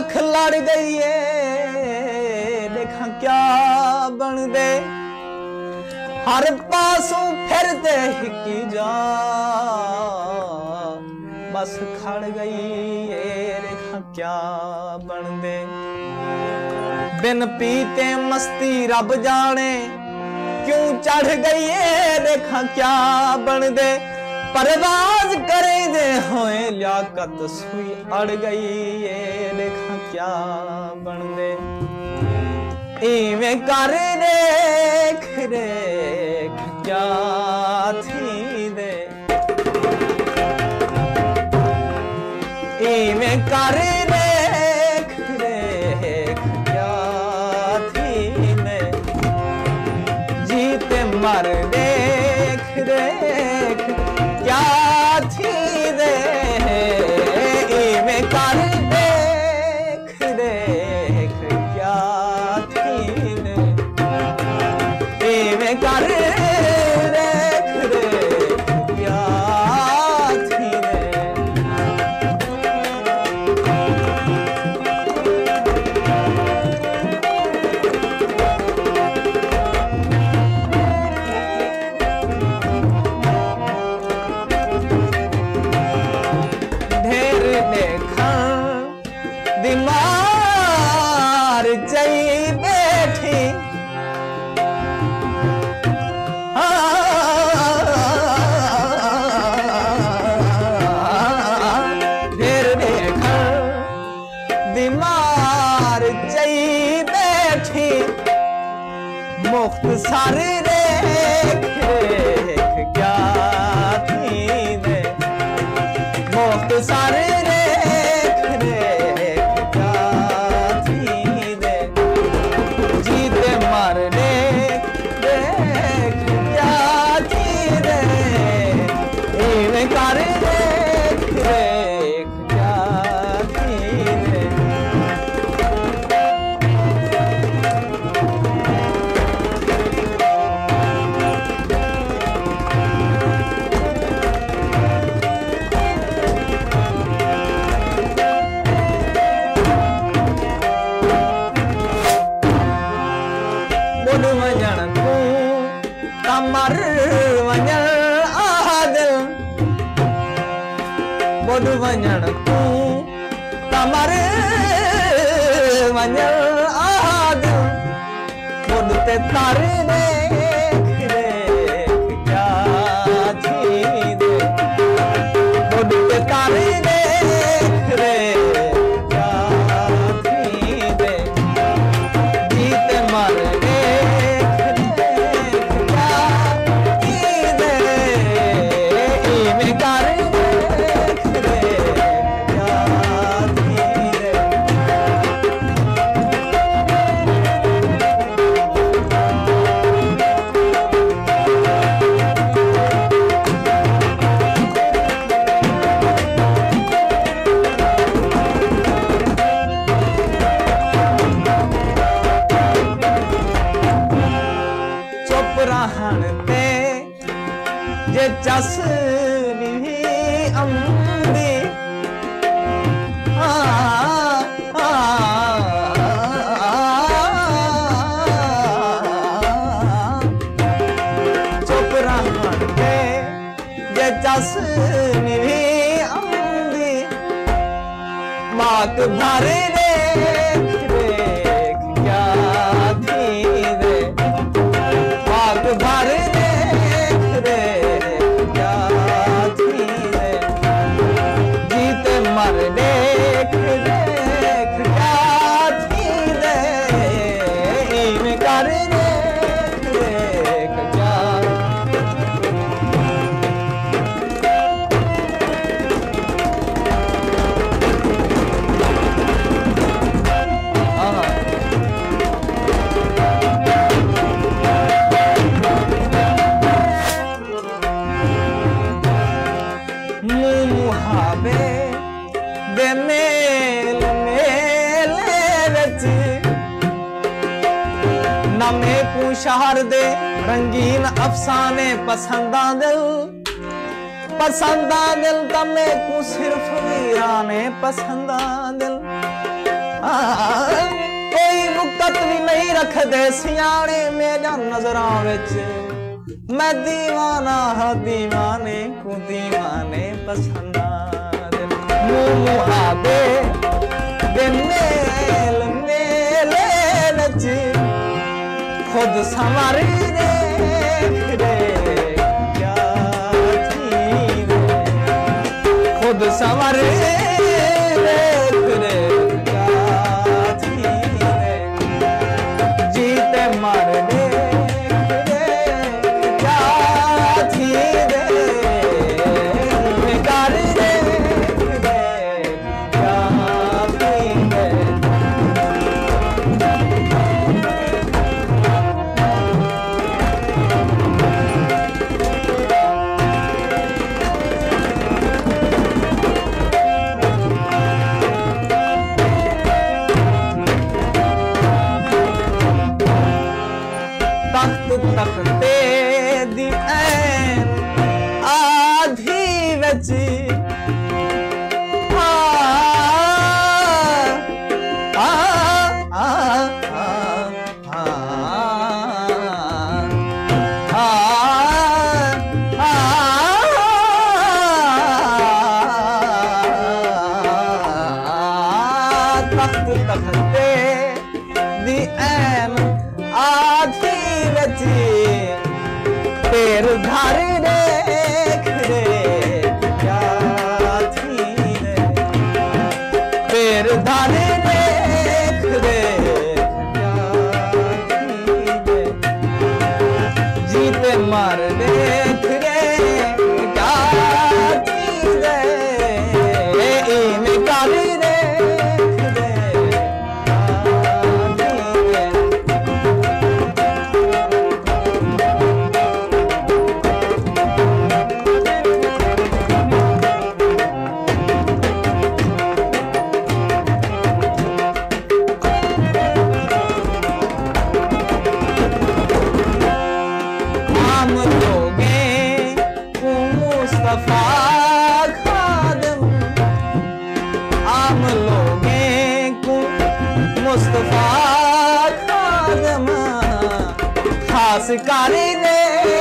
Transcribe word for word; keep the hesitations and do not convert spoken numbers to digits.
अख लड़ गई है देखा क्या बन दे हर पासों फिरते हिकी जा बस खड़ गई है देखा क्या बन दे बिन पीते मस्ती रब जाने क्यों चढ़ गई है देखा क्या बन दे परवाज करे दे होए लियाकत सुई अड़ गई है देखा क्या बन दे इवें कर देख देख क्या थी दे इवें कर देख देख क्या थी दे जीते मर देख देख क्या थी दे इवें कर देख देख क्या थी दे इवें कर देख देख क्या थी दे बीमार चई बैठी ढेर देखा बीमार चई बैठी मुख्त सारे देख देख क्या थी दे मुख्त सारे मर वञण आदिल बुध वञण तूं त मर वञण आदिल बुध ते तर देख देख क्या थी दे बुध ते तर देख देख क्या थी दे जीते मर जे चस भी अम्बी चुप रहन दे जे चस भी अम्बी बात भर देख देख क्या थी दे बात भर देख देख क्या थी दे इवें कर देख देख क्या मुँह मुहावे मेल मेले विच नमे को शहर दे रंगीन अफसाने पसंदा दिल पसंदा दिल तमे को सिर्फ वीराने पसंदा दिल कोई मुकत भी नहीं रख दे सियाने मेरा नजरां विच मैं दीवाना हाँ दीवाने को दीवाने पसंद मुँह आदे दे मेल मेले नच खुद संवारी देख रे क्या थी रे खुद संवारी देख रे क्या थी रे जीते मर देख रे क्या थी रे बेकार देख रे क्या थी रे तख्त तख्ते दी ऐन आधी बची आ आ आ आ तख्त तख्ते दी ऐन आधी बची तेर धारी देख रे क्या थी रे तेर धारी देख रे क्या थी रे जीते मर देख रे क्या थी रे इनकार देख रे क्या थी रे आम लोगे को मुस्तफा खादम आम लोगे को मुस्तफा खादम खास कारी दे